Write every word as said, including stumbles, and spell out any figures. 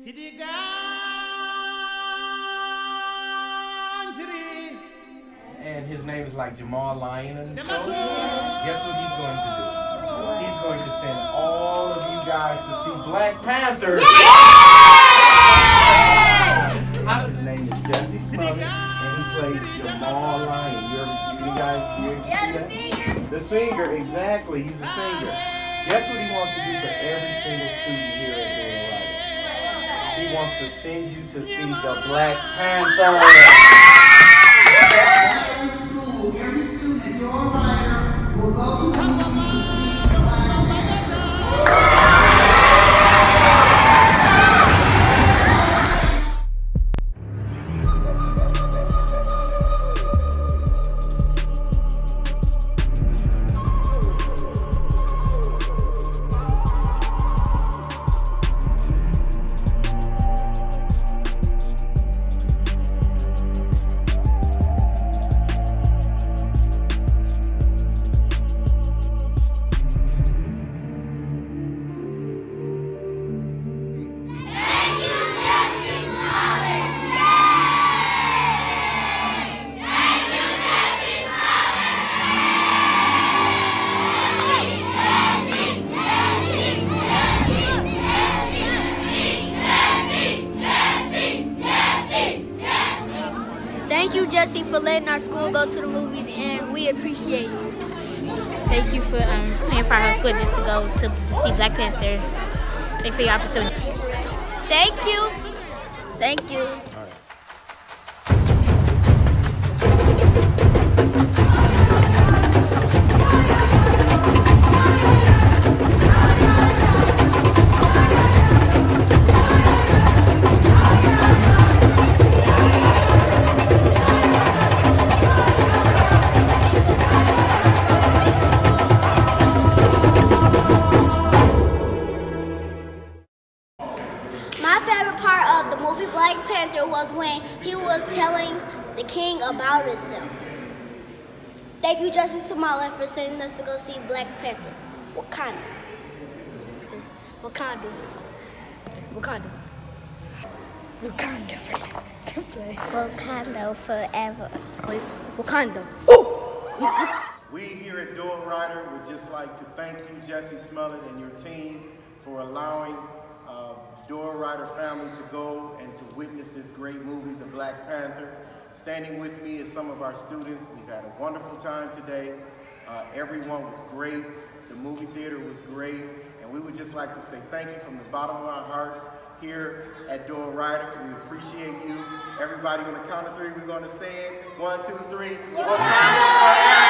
And his name is like Jamal Lyon. So guess what he's going to do? He's going to send all of you guys to see Black Panther. Yes! His name is Jussie Smollett, and he plays Jamal Lyon. You're, you guys, you're, yeah, the singer. The singer, exactly. He's the singer. Guess what he wants to do for every single student here at Doyle Ryder? He wants to send you to see the Black Panther. Every school, every student at Doyle Ryder will go to the movie. Thank you, Jussie, for letting our school go to the movies, and we appreciate it. Thank you for um, paying for our whole school just to go to, to see Black Panther. Thank you for your opportunity. Thank you. Thank you. My favorite part of the movie Black Panther was when he was telling the king about himself. Thank you, Jussie Smollett, for sending us to go see Black Panther. Wakanda. Wakanda. Wakanda. Wakanda forever. Wakanda forever. Please. Wakanda. We here at Doyle Ryder would just like to thank you, Jussie Smollett, and your team for allowing uh, Doyle Ryder family to go and to witness this great movie, The Black Panther. Standing with me is some of our students. We've had a wonderful time today. Uh, everyone was great. The movie theater was great. And we would just like to say thank you from the bottom of our hearts here at Doyle Ryder. We appreciate you. Everybody on the count of three, we're going to say it. One, two, three. Wakanda forever!